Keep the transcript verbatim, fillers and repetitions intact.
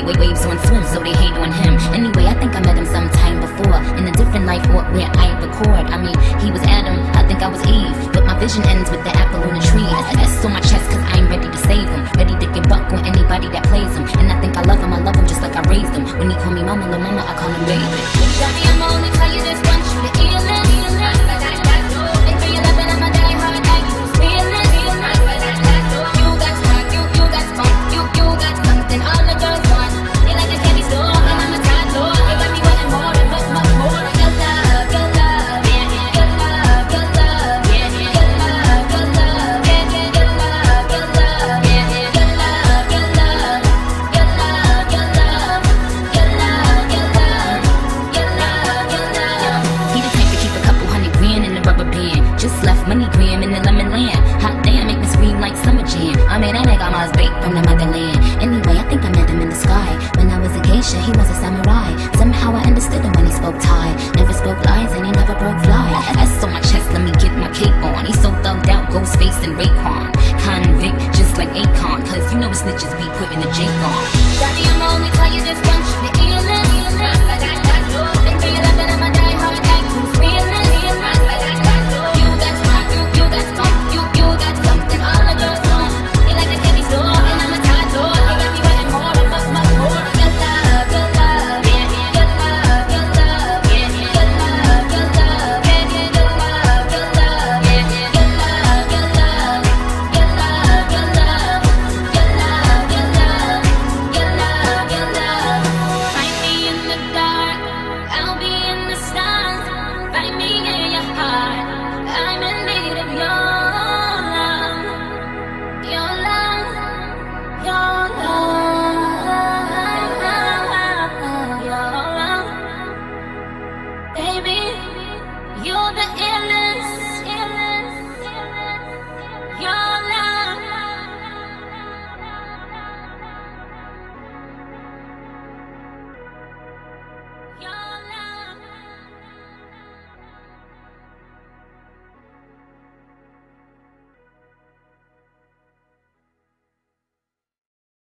wait, waves on swim, so they hate on him. Anyway, I think I met him sometime before, in a different life or where I record. I mean, he was Adam, I think I was Eve, but my vision ends with the apple on the tree. That's on my chest cause I'm ready to save him, ready to get buck on anybody that plays him. And I think I love him, I love him just like I raised him. When he call me mama, la mama, I call him baby. Daddy, I'ma only tell you this once, you the illest. And for your loving, I'ma die hard like you feeling. You got swag, you, you got spunk, you, you got something all the girls want. They like a candy store, and I'm a top door. You got me wanting more and much, much more. Your love, your love, yeah, yeah. Your love, your love, yeah, yeah. Your love, your love, yeah, yeah. Your love, your love, yeah, yeah. Your love, your love, your love, your love, your love, your love, your love, your love. He the type to keep a couple hundred grand in the rubber band. Just left money gram in the lemon land. Hot damn, make me scream like summer jam. I mean, that nigga must baked from the motherland. Anyway, I think I met him in the sky. When I was a geisha, he was a samurai. Somehow I understood him when he spoke Thai. Never spoke lies and he never broke fly. That's on my chest, let me get my cape on. He's so thugged out, Ghostface and Raekwon. Convict, just like Akon, cause you know the snitches be putting the Jake on. Daddy, I'ma only tell you this once, you